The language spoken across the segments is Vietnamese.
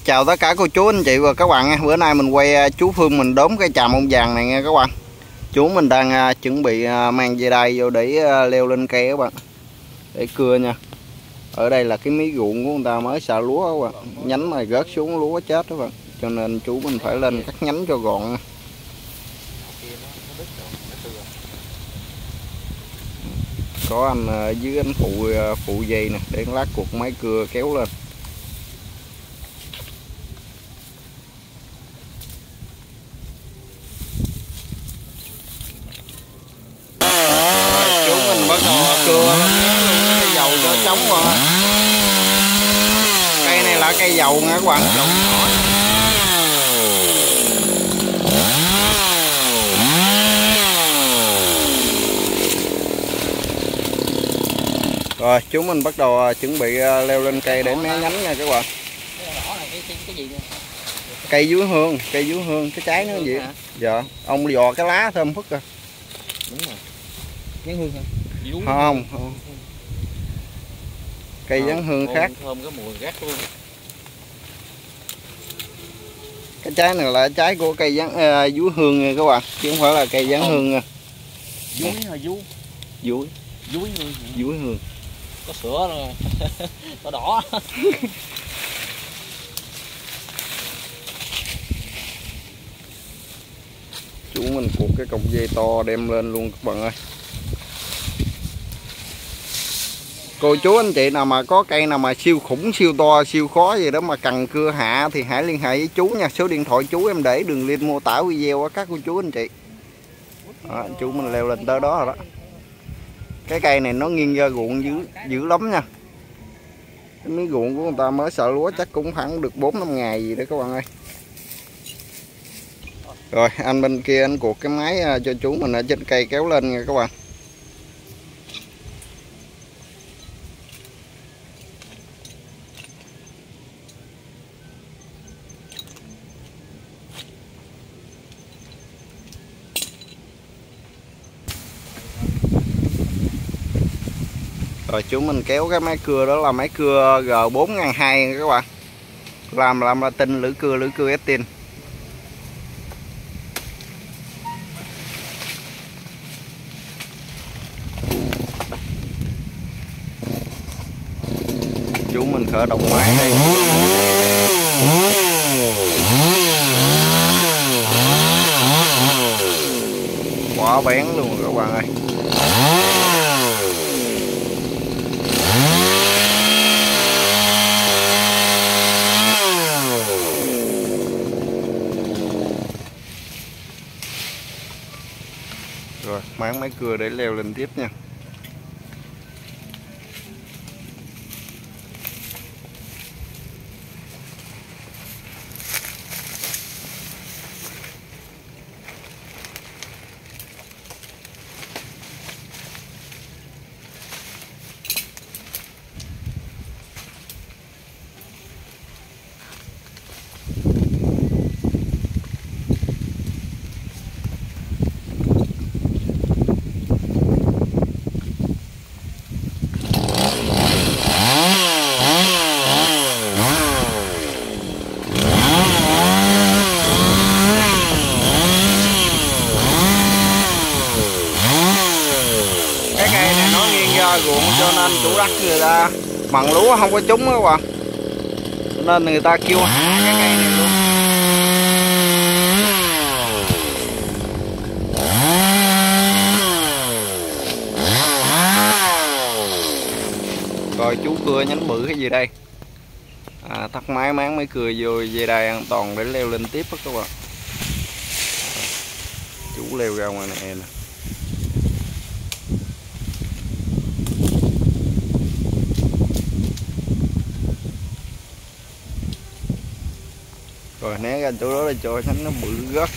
Chào tất cả cô chú anh chị và các bạn nha. Bữa nay mình quay chú Phương mình đốm cái chàm ông vàng này nha các bạn. Chú mình đang chuẩn bị mang dây đai vô để leo lên cây các bạn, để cưa nha. Ở đây là cái mí ruộng của người ta mới xả lúa các bạn, nhánh này rớt xuống lúa chết các bạn, cho nên chú mình phải lên cắt nhánh cho gọn nha. Có anh ở dưới anh phụ dây nè, để lát cuộc máy cưa kéo lên. Chú mình bắt đầu cưa cái dầu cho trống rồi. Cây này là cây dầu nha các bạn, dầu nhỏ. Rồi chú mình bắt đầu chuẩn bị leo lên cây để mé nhánh nha các bạn. Cái gì Cây dứa hương, cái trái nó gì? Dạ, ông dò cái lá thơm phức à. Đúng rồi. Dán hương hả? Không. Cây dán hương khác. Thơm cái mùi gắt luôn. Cái trái này là trái của cây dán dứa hương nha các bạn, chứ không phải là cây dán hương nha. Dúi hả? Dúi hương. Có sữa rồi. Có đỏ. Chú mình cuột cái cọng dây to đem lên luôn các bạn ơi. Cô chú anh chị nào mà có cây nào mà siêu khủng, siêu to, siêu khó gì đó mà cần cưa hạ thì hãy liên hệ với chú nha. Số điện thoại chú em để đường link mô tả video á các cô chú anh chị. Đó, chú mình leo lên tới đó rồi đó. Cái cây này nó nghiêng ra ruộng dữ lắm nha. Cái miếng ruộng của người ta mới xả lúa chắc cũng khoảng được 4-5 ngày gì đó các bạn ơi. Rồi anh bên kia anh cuột cái máy cho chú mình ở trên cây kéo lên nha các bạn. Rồi chú mình kéo cái máy cưa đó là máy cưa G4002 nha các bạn. Làm là tinh lưỡi cưa Estin. Chú mình khởi động máy đây. Quá bén luôn rồi các bạn ơi. Rồi mang máy cưa để leo lên tiếp nha. Ruộng cho nên chủ đất người ta mặn lúa không có trúng các bạn, nên người ta kêu hạ cái cây này luôn. Rồi chú cưa nhánh bự cái gì đây, tắt máy máng mới cưa vô dây đai an toàn để leo lên tiếp đó các bạn. Chú leo ra ngoài này nè. Rồi né ra chỗ đó để cho nhánh nó bự gấp.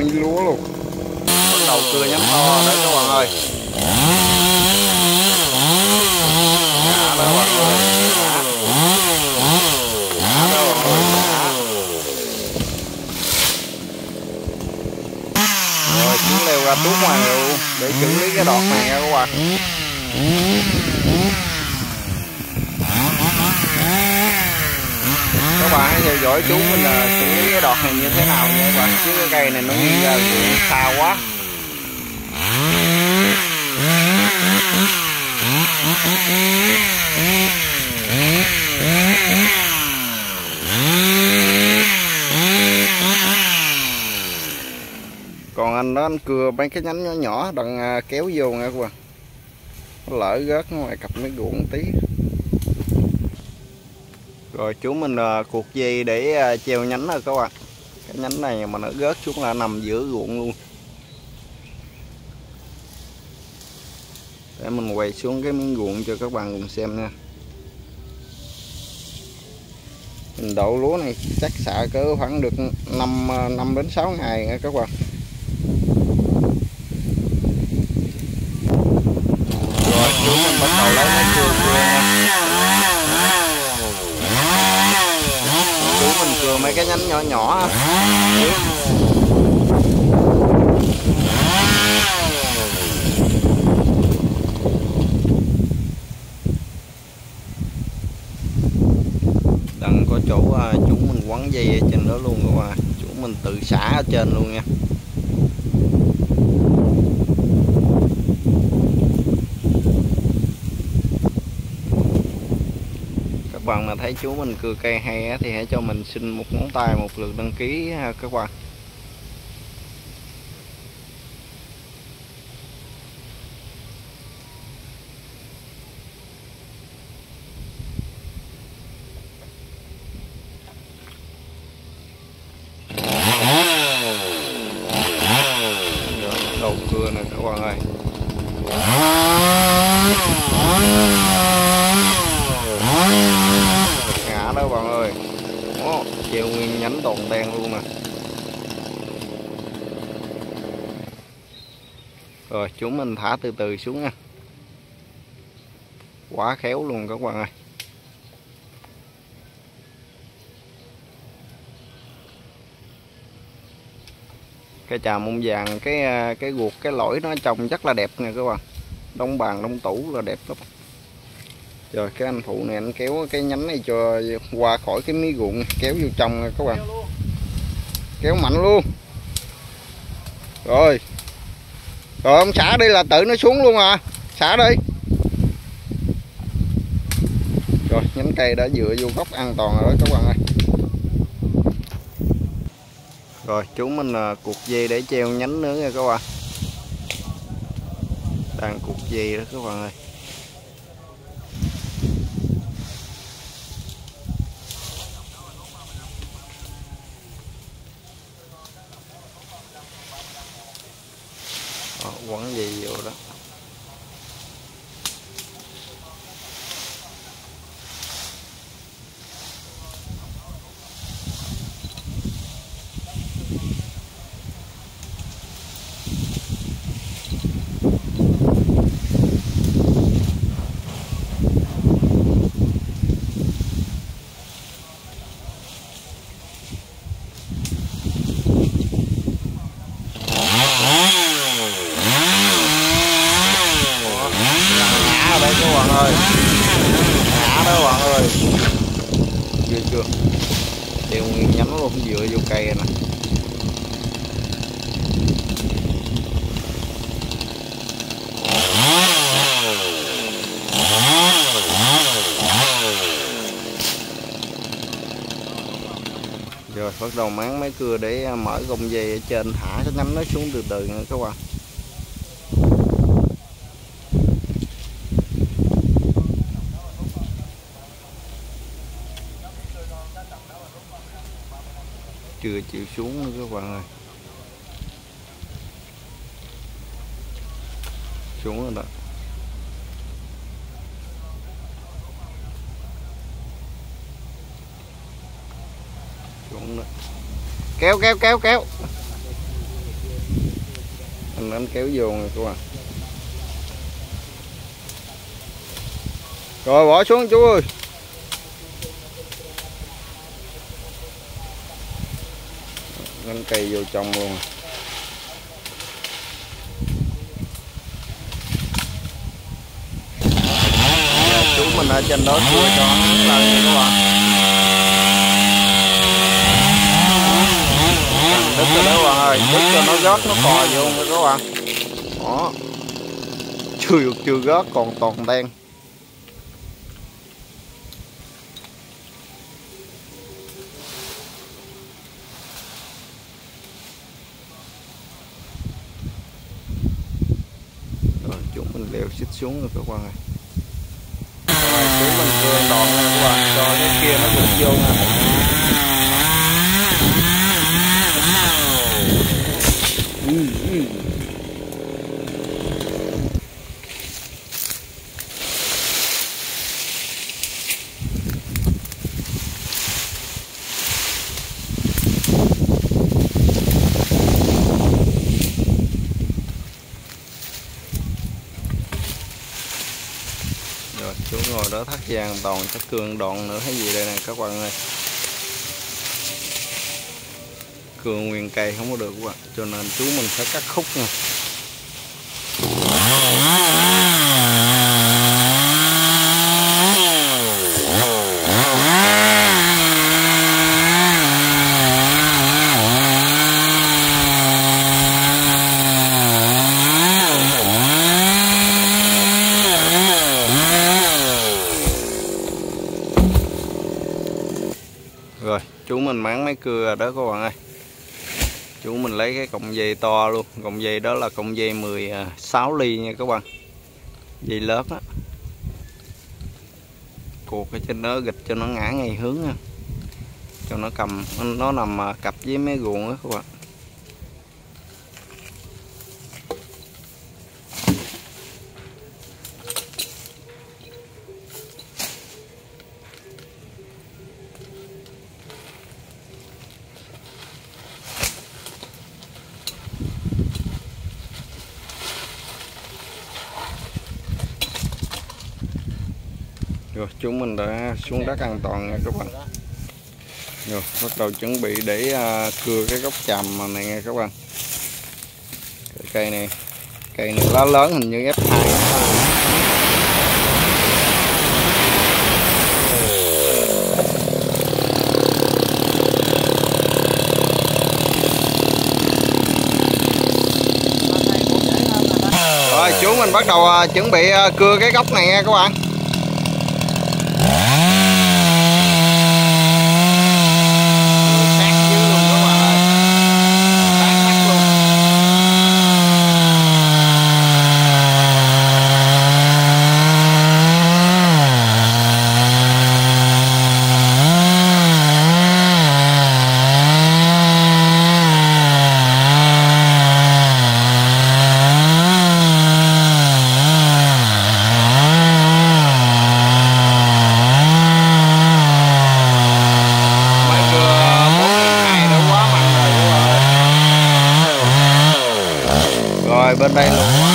mí lúa luôn. Bắt đầu cưa nhánh to đấy các bạn ơi. Đó đó bạn ơi. Đó đó bạn ơi. Rồi xuống leo ra tuốt ngoài luôn để xử lý cái đọt này nha các bạn. Các bạn hãy theo dõi chú mình là xử lý cái đọt này như thế nào nha các bạn, chứ cái cây này nó nghiêng ra ruộng xa quá. Còn anh đó anh cưa mấy cái nhánh nhỏ nhỏ đằng kéo vô nha các bạn, nó lỡ rớt ngoài cặp mấy ruộng tí. Rồi chú mình cuột dây để treo nhánh rồi các bạn. Cái nhánh này mà nó rớt xuống là nằm giữa ruộng luôn. Để mình quay xuống cái miếng ruộng cho các bạn cùng xem nha. Mình đậu lúa này chắc xạ cỡ khoảng được 5 đến 6 ngày nha các bạn. Rồi chú mình bắt đầu lấy máy cưa nha. Chú mình cưa mấy cái nhánh nhỏ nhỏ. Đằng có chỗ chú mình quấn dây ở trên đó luôn các bạn. Chú mình tự xả ở trên luôn nha. Các bạn mà thấy chú mình cưa cây hay thì hãy cho mình xin một ngón tay một lượt đăng ký các bạn. Đầu cưa nè các bạn ơi. Ngã đó bạn ơi. Đó, treo nguyên nhánh toàn đen luôn nè. Rồi chúng mình thả từ từ xuống nha. Quá khéo luôn các bạn ơi. Cây trà mông vàng, cái ruột cái lỗi nó trông rất là đẹp nha các bạn. Đóng bàn đóng tủ là đẹp lắm. Rồi cái anh phụ này anh kéo cái nhánh này cho qua khỏi cái mí ruộng, kéo vô trong nha các bạn. Kéo mạnh luôn. Rồi. Rồi ông xả đi là tự nó xuống luôn à. Xả đi. Rồi nhánh cây đã dựa vô gốc an toàn rồi đó các bạn ơi. Rồi chú mình cuột dây để treo nhánh nữa nha các bạn. Đang cuột dây đó các bạn ơi. Đó, quấn dây vô đó. Đây các bạn ơi, ngã đó bạn ơi, chưa chưa, treo nguyên nhánh luôn, dựa vô cây nè. Rồi bắt đầu máng máy cưa để mở gông dây ở trên, thả cái nhánh nó xuống từ từ nha các bạn. Chưa chịu xuống nữa các bạn ơi. Xuống rồi đó. Xuống đó. Kéo kéo kéo kéo. anh kéo vô nè các bạn. Rồi bỏ xuống chú ơi. Gắn cây vô trong luôn. Chú mình ở trên đó cua cho hắn lên nha các bạn. Đứt rồi đó các bạn ơi, đứt cho nó rớt nó cò vô nha các bạn. Đó. Chưa rớt còn toàn đen. Rồi chúng mình leo xích xuống rồi các bạn ơi. Rồi chúng mình cưa đòn nha các bạn, cho cái kia nó vụt vô nha. Rồi chú ngồi đó thắt dây toàn chắc cương đòn nữa hay gì đây nè các bạn ơi. Cưa nguyên cây không có được các bạn, cho nên chú mình phải cắt khúc nha. Rồi chú mình máng mấy cưa đó các bạn ơi. Chú mình lấy cái cọng dây to luôn. Cọng dây đó là cọng dây 16 ly nha các bạn. Dây lớn á. Cuột ở trên đó gịch cho nó ngã ngay hướng nha. Cho nó cầm, nó nằm cặp với mấy guồng đó các bạn. Rồi chúng mình đã xuống đất an toàn nha các bạn. Rồi bắt đầu chuẩn bị để cưa cái gốc chàm này nha các bạn. Cây này lá lớn hình như F2. Rồi chú mình bắt đầu chuẩn bị cưa cái gốc này nha các bạn. Rồi bên đây luôn quá.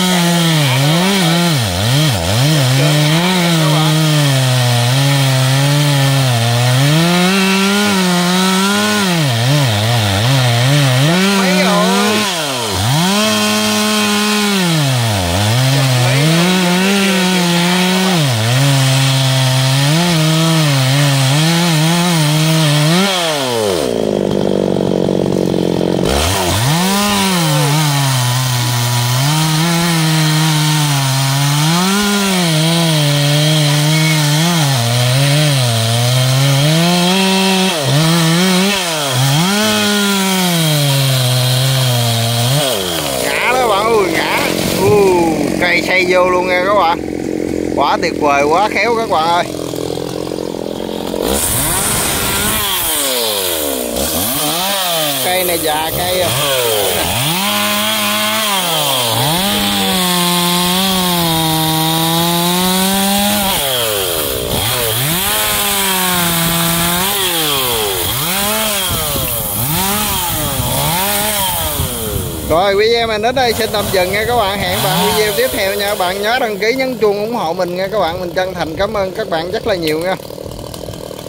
Cây xây vô luôn nha các bạn. Quá tuyệt vời, quá khéo các bạn ơi. Cây này già cây à. Rồi video mình đến đây xin tạm dừng nha các bạn. Hẹn bạn video tiếp theo nha. Bạn nhớ đăng ký nhấn chuông ủng hộ mình nha các bạn. Mình chân thành cảm ơn các bạn rất là nhiều nha.